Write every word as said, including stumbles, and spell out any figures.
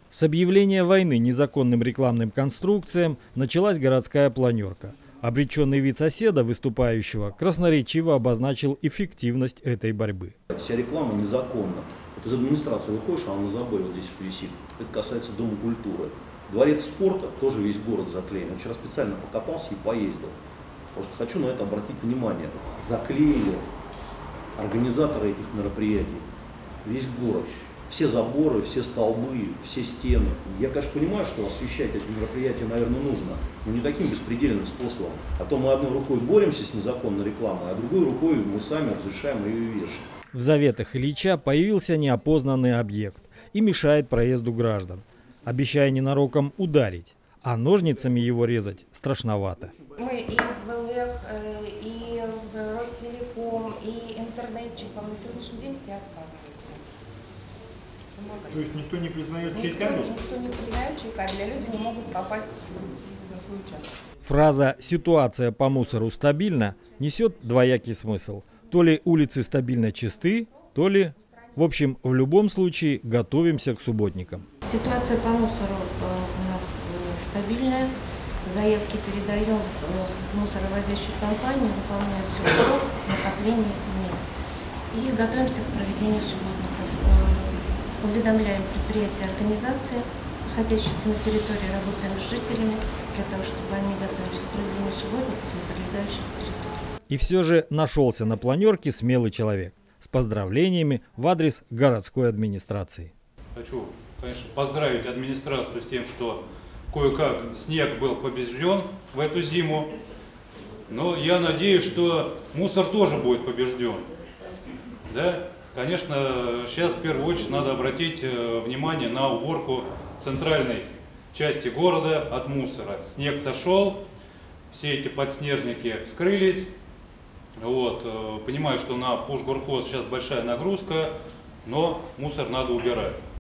С объявления войны незаконным рекламным конструкциям началась городская планерка. Обреченный вид соседа, выступающего, красноречиво обозначил эффективность этой борьбы. Вся реклама незаконна. Вот из администрации выходишь, а она на заборе вот здесь висит. Это касается Дома культуры. Дворец спорта тоже весь город заклеен. Я вчера специально покопался и поездил. Просто хочу на это обратить внимание. Заклеили организаторы этих мероприятий весь город. Все заборы, все столбы, все стены. Я, конечно, понимаю, что освещать эти мероприятия, наверное, нужно, но не таким беспредельным способом. А то мы одной рукой боремся с незаконной рекламой, а другой рукой мы сами разрешаем ее вешать. В заветах Ильича появился неопознанный объект и мешает проезду граждан, обещая ненароком ударить, а ножницами его резать страшновато. Мы и в ЛЭК, и в Ростелеком, и интернетчикам на сегодняшний день все отказываются. То есть никто не признает чей никто, кабель? Никто не признает чей кабель, а люди не могут попасть на свой участок. Фраза «ситуация по мусору стабильна» несет двоякий смысл. То ли улицы стабильно чисты, то ли, в общем, в любом случае готовимся к субботникам. Ситуация по мусору у нас стабильная. Заявки передаем в мусоровозящую компанию, выполняют все в срок, накопления нет. И готовимся к проведению субботников. Уведомляем предприятия, организации, находящиеся на территории, работаем с жителями, для того, чтобы они готовились к проведению субботников на прилегающих территориях. И все же нашелся на планерке смелый человек с поздравлениями в адрес городской администрации. Хочу, конечно, поздравить администрацию с тем, что кое-как снег был побежден в эту зиму, но я надеюсь, что мусор тоже будет побежден. Да? Конечно, сейчас в первую очередь надо обратить внимание на уборку центральной части города от мусора. Снег сошел, все эти подснежники вскрылись. Вот, понимаю, что на Пушгорхоз сейчас большая нагрузка, но мусор надо убирать.